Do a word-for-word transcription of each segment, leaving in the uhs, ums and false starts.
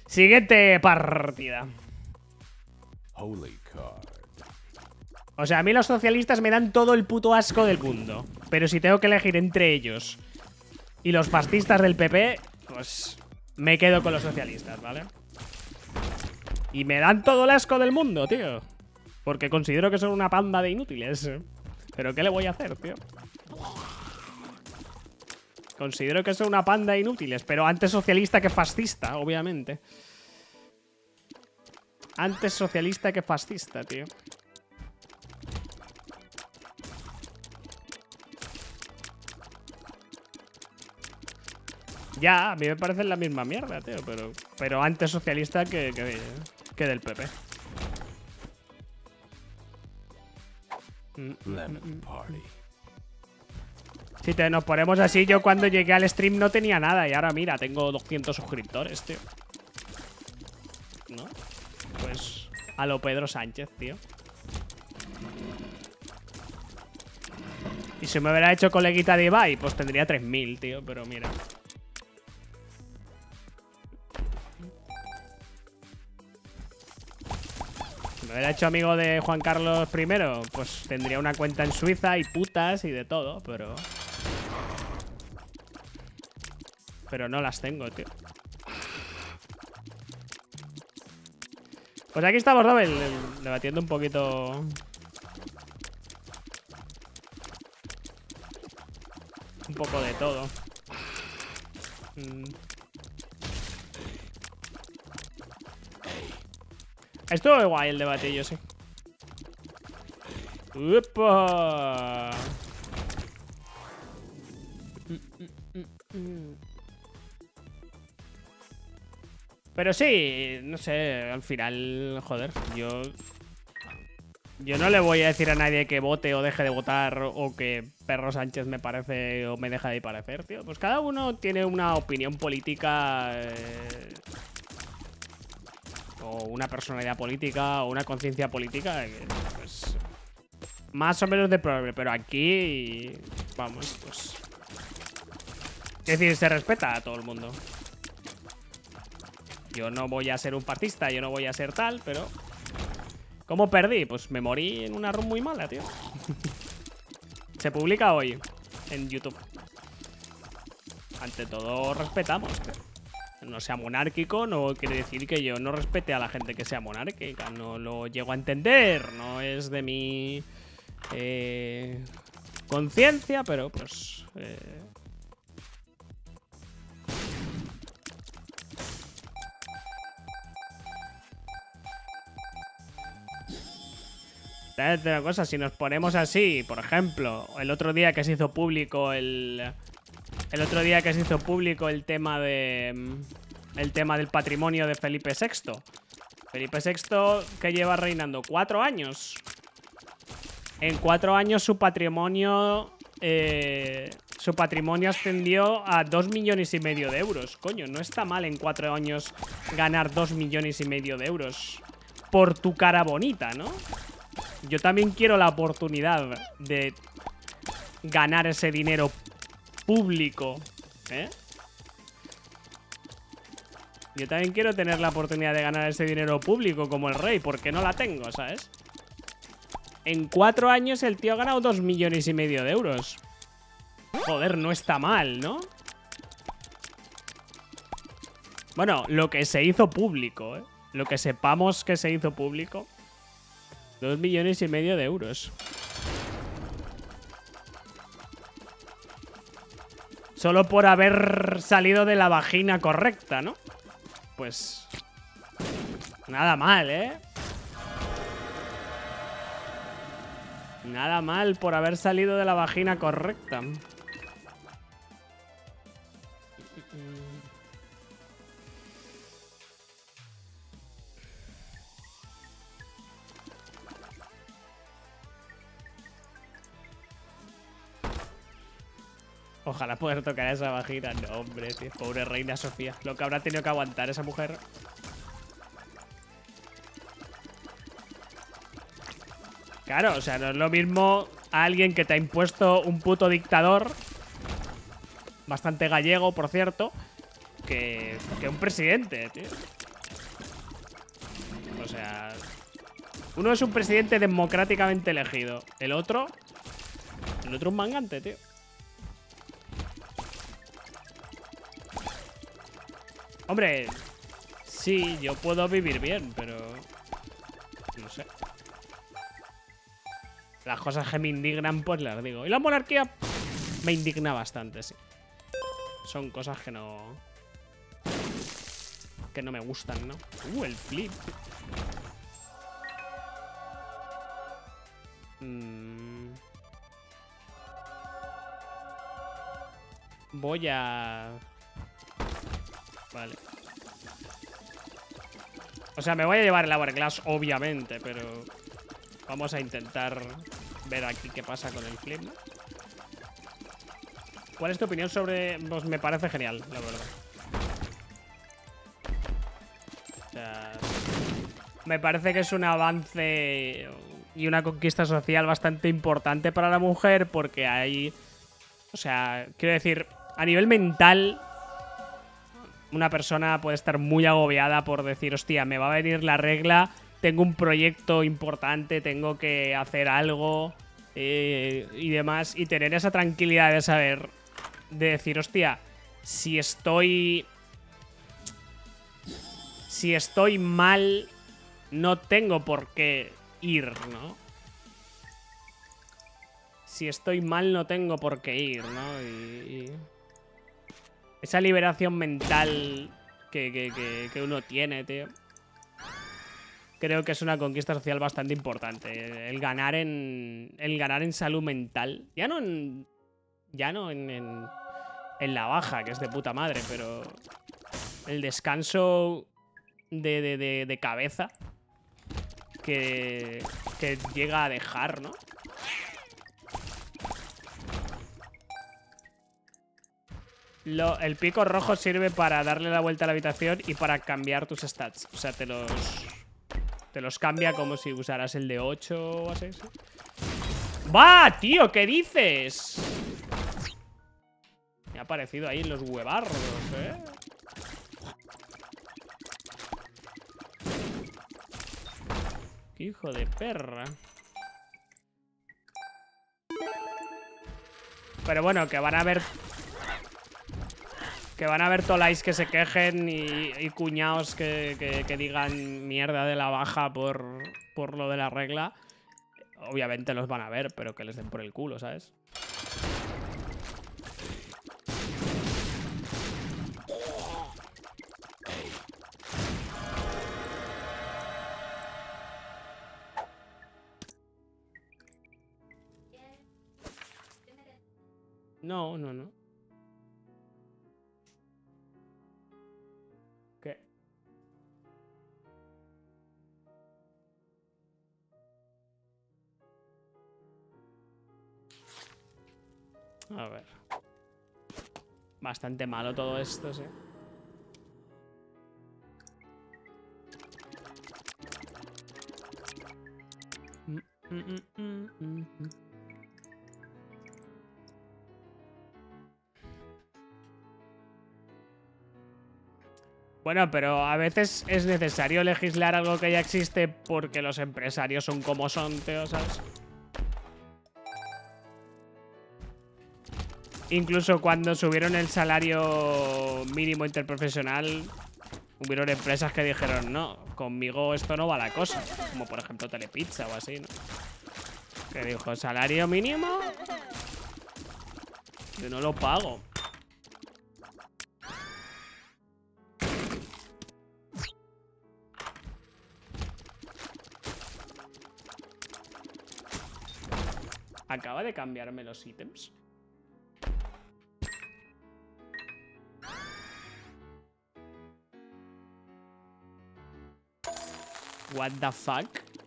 Siguiente partida. O sea, a mí los socialistas me dan todo el puto asco del mundo. Pero si tengo que elegir entre ellos y los fascistas del P P, pues me quedo con los socialistas, ¿vale? Y me dan todo el asco del mundo, tío. Porque considero que son una panda de inútiles. Pero ¿qué le voy a hacer, tío? Considero que son una panda de inútiles. Pero antes socialista que fascista, obviamente. Antes socialista que fascista, tío. Ya, a mí me parecen la misma mierda, tío. Pero, pero antes socialista que, que, que del P P. Lemon Party. Si te, nos ponemos así, yo cuando llegué al stream no tenía nada. Y ahora mira, tengo doscientos suscriptores, tío. ¿No? Pues a lo Pedro Sánchez, tío. Y si me hubiera hecho coleguita de Ibai, pues tendría tres mil, tío. Pero mira. Si me hubiera hecho amigo de Juan Carlos primero, pues tendría una cuenta en Suiza y putas y de todo, pero... Pero no las tengo, tío. Pues aquí estamos, ¿no? El, el, debatiendo un poquito... Un poco de todo. Mm. Estuvo guay el debatillo, sí. ¡Upa! Pero sí, no sé, al final, joder, yo... Yo no le voy a decir a nadie que vote o deje de votar o que Perro Sánchez me parece o me deja de parecer, tío. Pues cada uno tiene una opinión política... Eh... O una personalidad política o una conciencia política, eh, pues... Más o menos de problema, pero aquí... Vamos, pues... Es decir, se respeta a todo el mundo. Yo no voy a ser un fascista, yo no voy a ser tal, pero... ¿Cómo perdí? Pues me morí en una run muy mala, tío. Se publica hoy en YouTube. Ante todo, respetamos, tío. No sea monárquico no quiere decir que yo no respete a la gente que sea monárquica. No lo llego a entender. No es de mi eh, conciencia, pero pues... Eh, Una cosa, si nos ponemos así, por ejemplo, el otro día que se hizo público el... El otro día que se hizo público el tema de... El tema del patrimonio de Felipe sexto. Felipe sexto que lleva reinando cuatro años. En cuatro años su patrimonio... Eh, su patrimonio ascendió a dos millones y medio de euros. Coño, no está mal en cuatro años ganar dos millones y medio de euros. Por tu cara bonita, ¿no? Yo también quiero la oportunidad de ganar ese dinero público, ¿eh? Yo también quiero tener la oportunidad de ganar ese dinero público como el rey, porque no la tengo, ¿sabes? En cuatro años el tío ha ganado dos millones y medio de euros. Joder, no está mal, ¿no? Bueno, lo que se hizo público, ¿eh? Lo que sepamos que se hizo público. Dos millones y medio de euros. Solo por haber salido de la vagina correcta, ¿no? Pues... Nada mal, ¿eh? Nada mal por haber salido de la vagina correcta. Ojalá poder tocar esa vagina. No, hombre, tío. Pobre reina Sofía. Lo que habrá tenido que aguantar esa mujer. Claro, o sea, no es lo mismo a alguien que te ha impuesto un puto dictador. Bastante gallego, por cierto. Que, que un presidente, tío. O sea... Uno es un presidente democráticamente elegido. El otro... El otro es un mangante, tío. Hombre... Sí, yo puedo vivir bien, pero... No sé. Las cosas que me indignan, pues las digo. Y la monarquía me indigna bastante, sí. Son cosas que no... Que no me gustan, ¿no? Uh, el flip. Mm. Voy a... Vale. O sea, me voy a llevar el Hourglass, obviamente, pero... Vamos a intentar ver aquí qué pasa con el flip, ¿no? ¿Cuál es tu opinión sobre...? Pues me parece genial, la verdad. O sea... Me parece que es un avance y una conquista social bastante importante para la mujer porque hay... O sea, quiero decir, a nivel mental... Una persona puede estar muy agobiada por decir, hostia, me va a venir la regla, tengo un proyecto importante, tengo que hacer algo eh, y demás. Y tener esa tranquilidad de saber, de decir, hostia, si estoy... Si estoy mal, no tengo por qué ir, ¿no? Si estoy mal, no tengo por qué ir, ¿no? Y... y... Esa liberación mental que, que, que, que uno tiene, tío. Creo que es una conquista social bastante importante. El ganar en. El ganar en salud mental. Ya no en. Ya no en. En, en la baja, que es de puta madre, pero. El descanso de, de, de, de cabeza. Que. Que llega a dejar, ¿no? Lo, el pico rojo sirve para darle la vuelta a la habitación y para cambiar tus stats. O sea, te los... Te los cambia como si usaras el de ocho o así. ¿Sí? ¡Va, tío! ¿Qué dices? Me ha aparecido ahí en los huevardos, ¿eh? ¡Qué hijo de perra! Pero bueno, que van a haber... Que van a haber tolais que se quejen y, y cuñados que, que, que digan mierda de la baja por, por lo de la regla. Obviamente los van a ver, pero que les den por el culo, ¿sabes? No, no, no. ¿Qué? A ver. Bastante malo todo esto, sí. Mm, mm, mm, mm, mm. Bueno, pero a veces es necesario legislar algo que ya existe porque los empresarios son como son, tío, ¿sabes? Incluso cuando subieron el salario mínimo interprofesional, hubieron empresas que dijeron, no, conmigo esto no va la cosa. Como por ejemplo Telepizza o así, ¿no? Que dijo, ¿salario mínimo? Yo no lo pago. Acaba de cambiarme los ítems. What the fuck?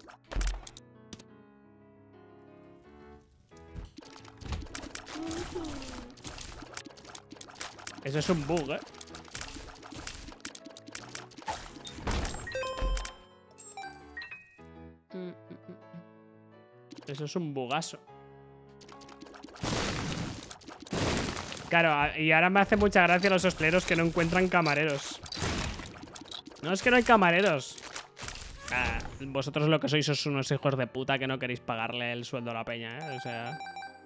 Eso es un bug, ¿eh? Eso es un bugazo. Claro, y ahora me hace mucha gracia los hosteleros que no encuentran camareros. No, es que no hay camareros. Ah, vosotros lo que sois sois unos hijos de puta que no queréis pagarle el sueldo a la peña, ¿eh? O sea...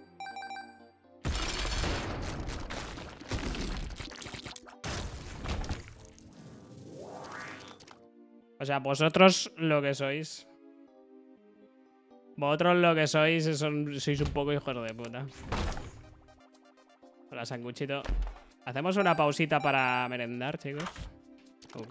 O sea, vosotros lo que sois... Vosotros lo que sois son, sois un poco hijos de puta. Hola, sanguchito. ¿Hacemos una pausita para merendar, chicos? Ok.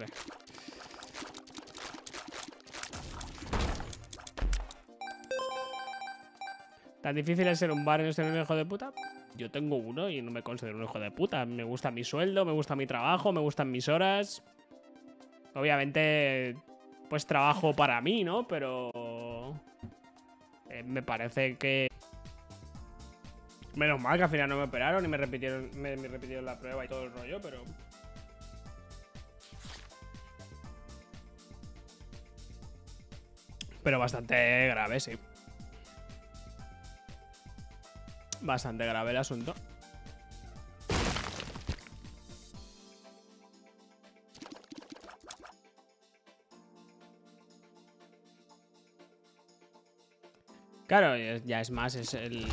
¿Tan difícil es ser un bar y no ser un hijo de puta? Yo tengo uno y no me considero un hijo de puta. Me gusta mi sueldo, me gusta mi trabajo, me gustan mis horas. Obviamente, pues trabajo para mí, ¿no? Pero... Eh, me parece que... Menos mal que al final no me operaron y me repitieron, me, me repitieron la prueba y todo el rollo, pero... Pero bastante grave, sí. Bastante grave el asunto. Claro, ya es más, es el...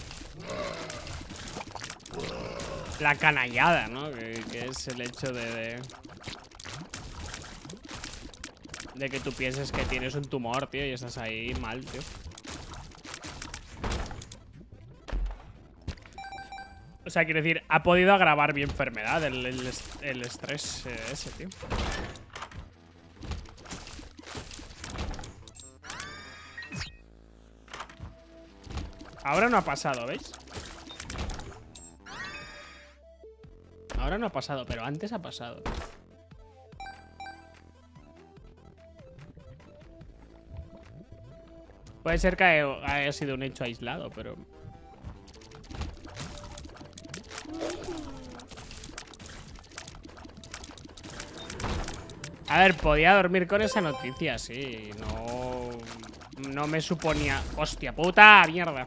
La canallada, ¿no? Que, que es el hecho de, de... De que tú pienses que tienes un tumor, tío, y estás ahí mal, tío. O sea, quiero decir, ha podido agravar mi enfermedad, el, el, el estrés eh, ese, tío. Ahora no ha pasado, ¿veis? Ahora no ha pasado, pero antes ha pasado. Puede ser que haya, haya sido un hecho aislado, pero... A ver, podía dormir con esa noticia, sí. No... No me suponía... ¡Hostia puta! ¡Mierda!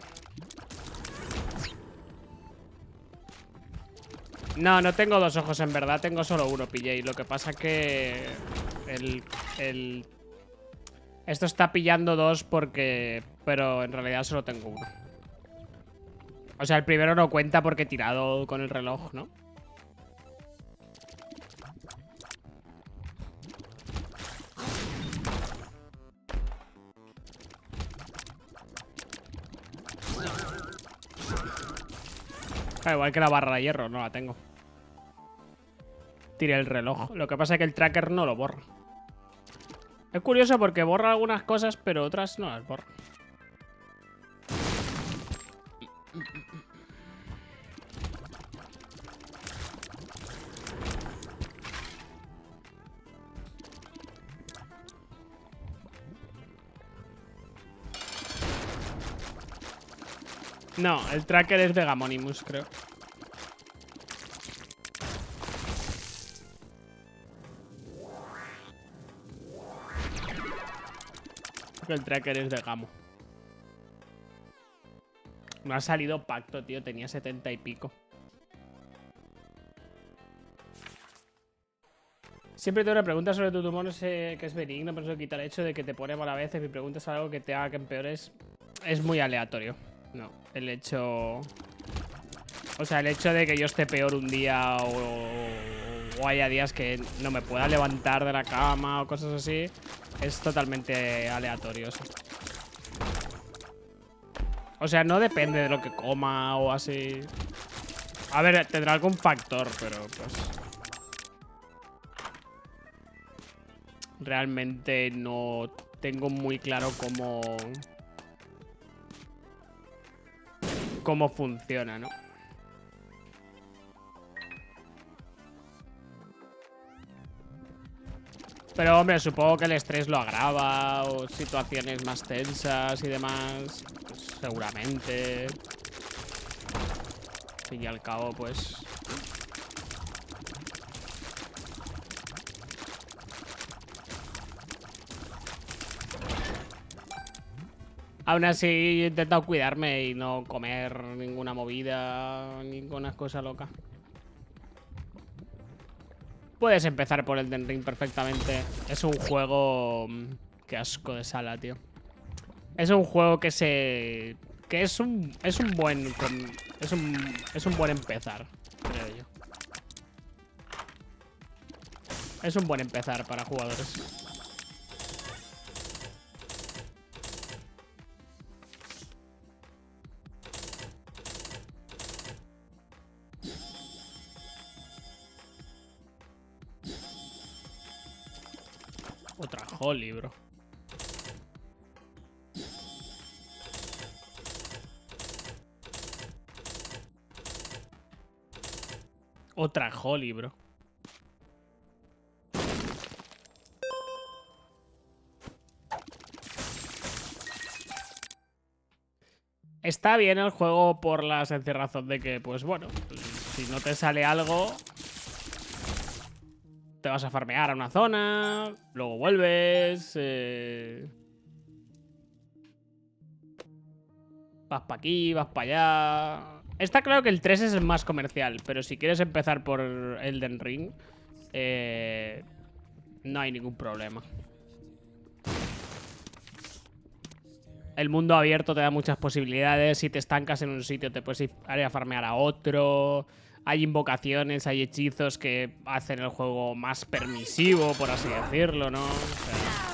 No, no tengo dos ojos en verdad, tengo solo uno, pillé. Y lo que pasa que... El... El... Esto está pillando dos porque... Pero en realidad solo tengo uno. O sea, el primero no cuenta porque he tirado con el reloj, ¿no? Ah, igual que la barra de hierro, no la tengo. Tiré el reloj. Lo que pasa es que el tracker no lo borra. Es curioso porque borra algunas cosas, pero otras no las borra. No, el tracker es de Gamonimus, creo. El tracker es de Gamo. No ha salido pacto, tío. Tenía setenta y pico. Siempre tengo una pregunta sobre tu tumor. No sé que es benigno, pero eso quita el hecho de que te pone mal a veces. Mi pregunta es algo que te haga que empeores. Es muy aleatorio. No, el hecho... O sea, el hecho de que yo esté peor un día o, o haya días que no me pueda levantar de la cama o cosas así, es totalmente aleatorio eso. O sea, no depende de lo que coma o así. A ver, tendrá algún factor, pero pues... Realmente no tengo muy claro cómo... Cómo funciona, ¿no? Pero, hombre, supongo que el estrés lo agrava o situaciones más tensas y demás. Pues, seguramente. Al fin y al cabo, pues... Aún así, he intentado cuidarme y no comer ninguna movida, ninguna cosa loca. Puedes empezar por el Elden Ring perfectamente. Es un juego Qué asco de sala, tío. Es un juego que se... Que es un... Es un buen... Es un... Es un buen empezar, creo yo. Es un buen empezar para jugadores. Otra Holly, bro. Otra Holly, bro. Está bien el juego por la sencilla razón de que, pues bueno, si no te sale algo, te vas a farmear a una zona, luego vuelves, eh... vas para aquí, vas para allá. Está claro que el tres es el más comercial, pero si quieres empezar por Elden Ring, eh... no hay ningún problema. El mundo abierto te da muchas posibilidades. Si te estancas en un sitio, te puedes ir a farmear a otro. Hay invocaciones, hay hechizos que hacen el juego más permisivo, por así decirlo, ¿no? O sea...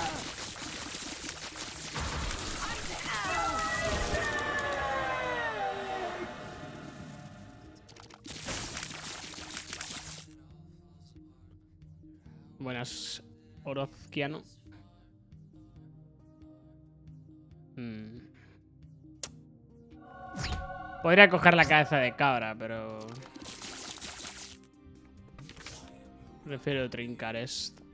Buenas, Orozquiano. Hmm. Podría coger la cabeza de cabra, pero... prefiero trincar esto.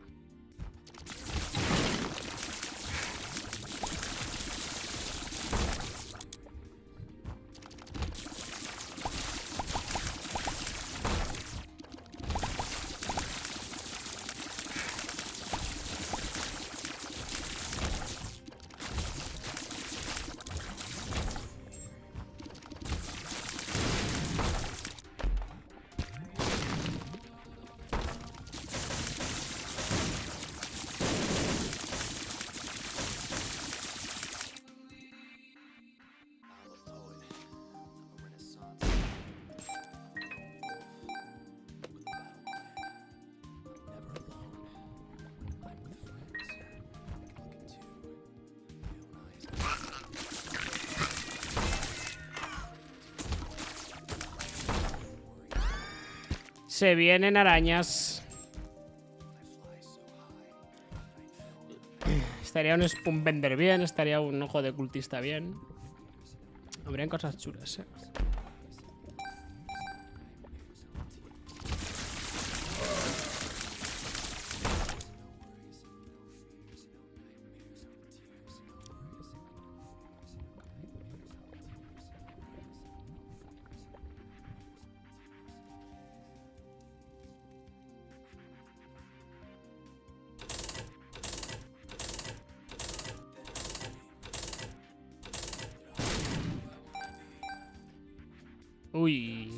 Se vienen arañas. Estaría un Spoonbender bien, estaría un ojo de cultista bien. Habrían cosas chulas, eh. Uy.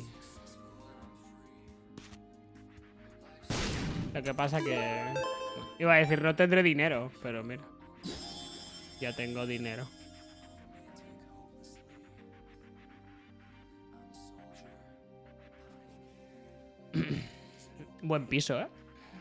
Lo que pasa que... iba a decir, no tendré dinero, pero mira. Ya tengo dinero. Buen piso, ¿eh?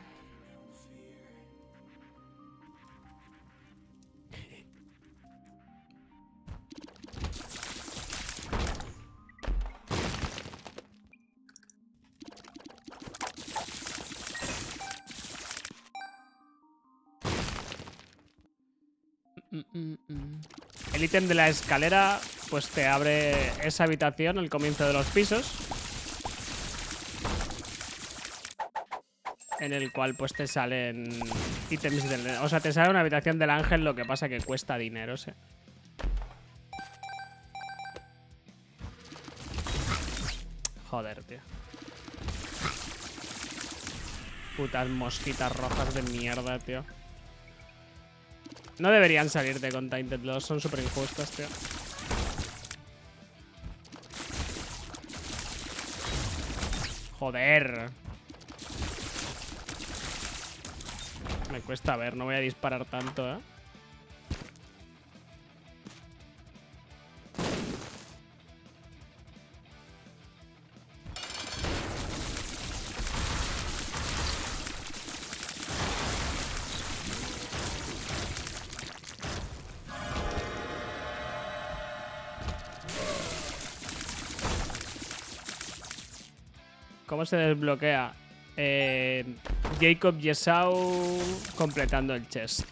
El ítem de la escalera pues te abre esa habitación al comienzo de los pisos, en el cual pues te salen ítems del... O sea, te sale una habitación del ángel, lo que pasa que cuesta dinero, ¿sí? Joder, tío. Putas mosquitas rojas de mierda, tío. No deberían salirte con Tainted Lost, son súper injustas, tío. Joder. Me cuesta ver, no voy a disparar tanto, ¿eh? ¿Cómo se desbloquea? Eh, Jacob Yesau completando el chest.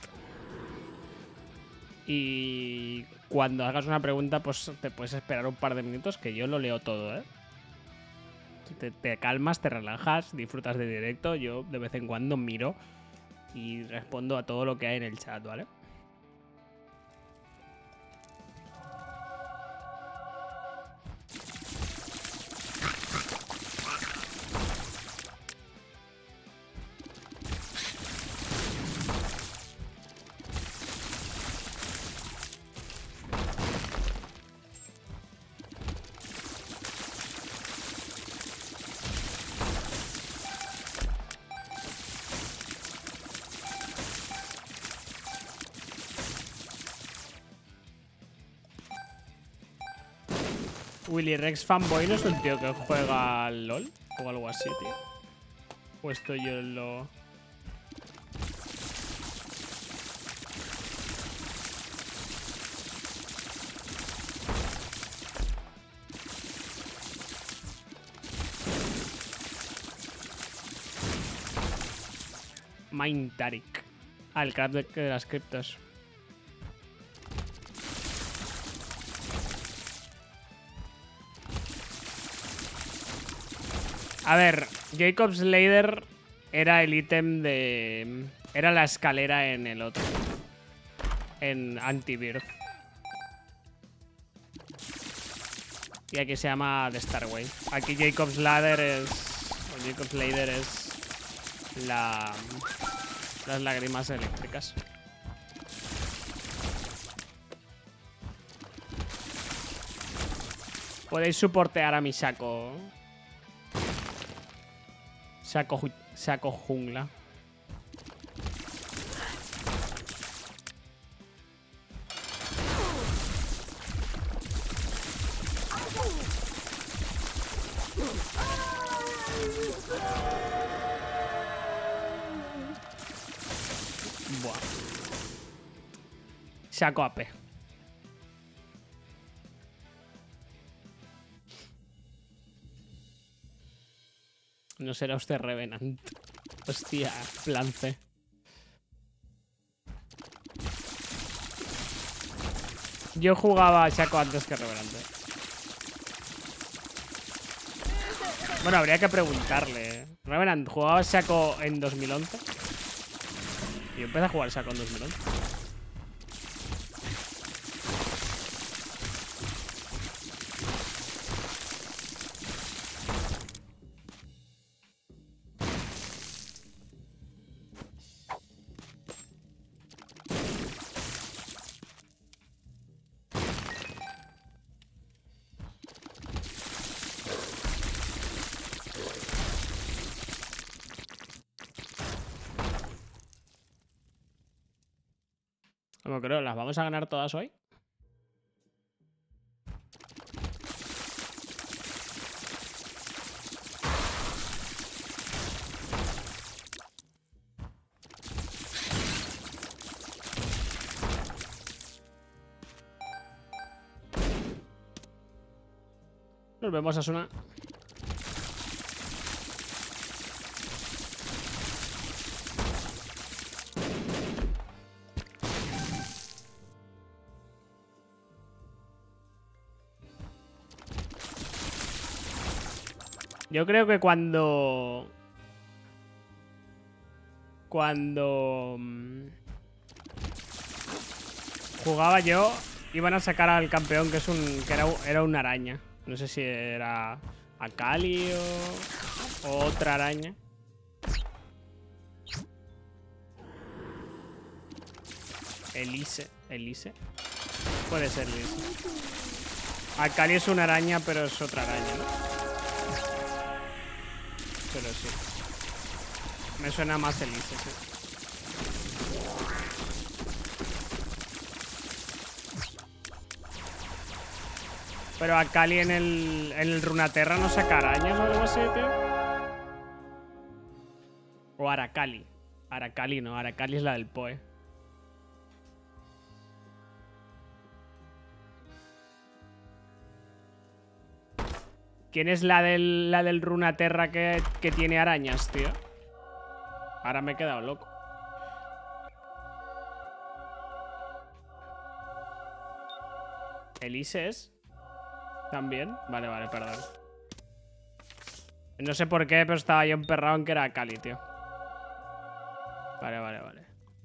Y cuando hagas una pregunta, pues te puedes esperar un par de minutos, que yo lo leo todo, ¿eh? Te, te calmas, te relajas, disfrutas de directo. Yo de vez en cuando miro y respondo a todo lo que hay en el chat, ¿vale? Willy Rex Fanboy no es un tío que juega al LOL o algo así, tío. O estoy yo en lo... Mind Tarik. Ah, el crack de, de las criptos. A ver, Jacob's Ladder era el ítem de... Era la escalera en el otro. En Anti-Birth. Y aquí se llama The Starway. Aquí Jacob's Ladder es... O Jacob's Ladder es... La... Las lágrimas eléctricas. Podéis soportear a mi saco... Saco, saco jungla. Buah. Saco A P. No será usted Revenant. Hostia, plan C. Yo jugaba a Shaco antes que Revenant. Bueno, habría que preguntarle. Revenant, ¿jugaba Shaco en dos mil once? Yo empecé a jugar Shaco en dos mil once. Como creo, ¿las vamos a ganar todas hoy? Nos vemos, Asuna. Yo creo que cuando... Cuando... mm, jugaba yo, iban a sacar al campeón que es un que era, era una araña. No sé si era Akali o, o otra araña. Elise. Elise. Puede ser Elise. Akali es una araña, pero es otra araña, ¿no? Pero sí. Me suena más Elise, sí. Pero Akali en el, en el Runaterra no saca arañas o algo así, tío. O Aracali. Aracali no, Aracali es la del Poe. ¿Quién es la del, la del Runaterra que, que tiene arañas, tío? Ahora me he quedado loco. ¿Elises? ¿También? Vale, vale, perdón. No sé por qué, pero estaba yo emperrado en que era Cali, tío. Vale, vale, vale.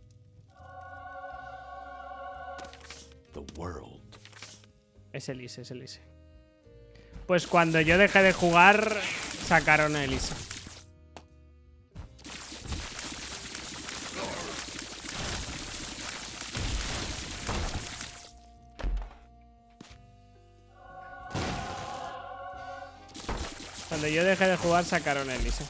Es Elise, es Elise. Pues cuando yo dejé de jugar, sacaron a Elise. Cuando yo dejé de jugar, sacaron a Elise.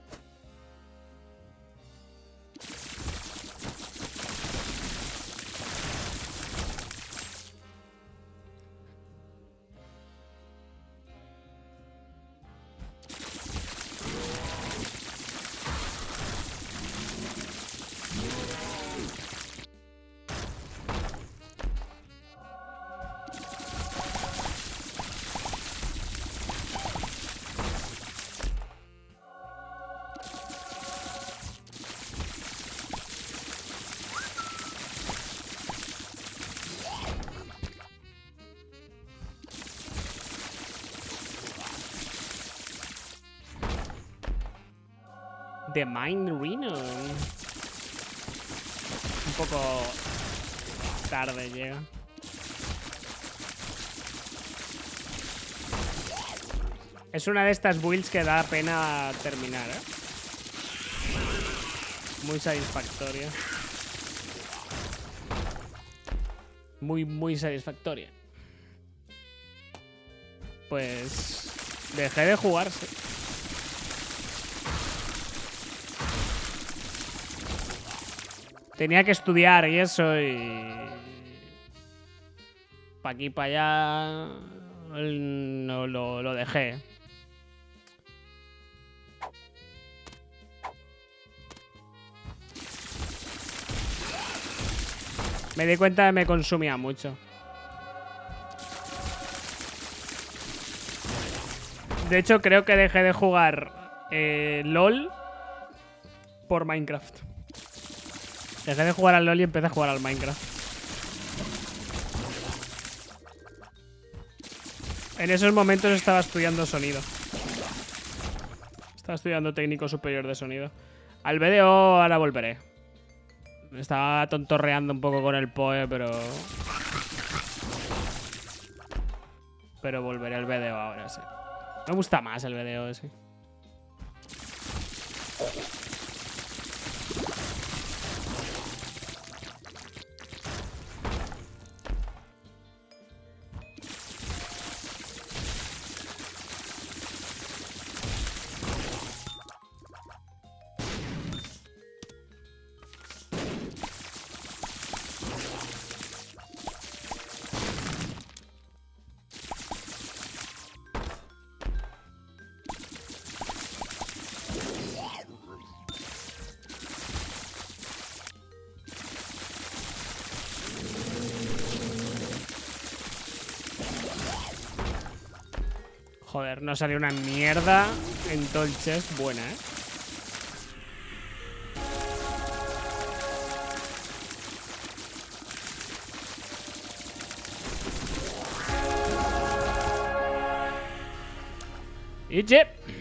The Mind Rhino. Un poco tarde llega. Es una de estas builds que da pena terminar, ¿eh? Muy satisfactoria. Muy, muy satisfactoria. Pues dejé de jugarse. Tenía que estudiar y eso y... Pa' aquí, pa' allá... No, lo, lo dejé. Me di cuenta de que me consumía mucho. De hecho, creo que dejé de jugar eh, LOL por Minecraft. Dejé de jugar al LOL y empecé a jugar al Minecraft. En esos momentos estaba estudiando sonido. Estaba estudiando técnico superior de sonido. Al V D O ahora volveré. Estaba tontorreando un poco con el P O E, pero... Pero volveré al V D O ahora, sí. Me gusta más el V D O, sí. Joder, no salió una mierda en todo el chest. Buena, ¿eh? Y chip.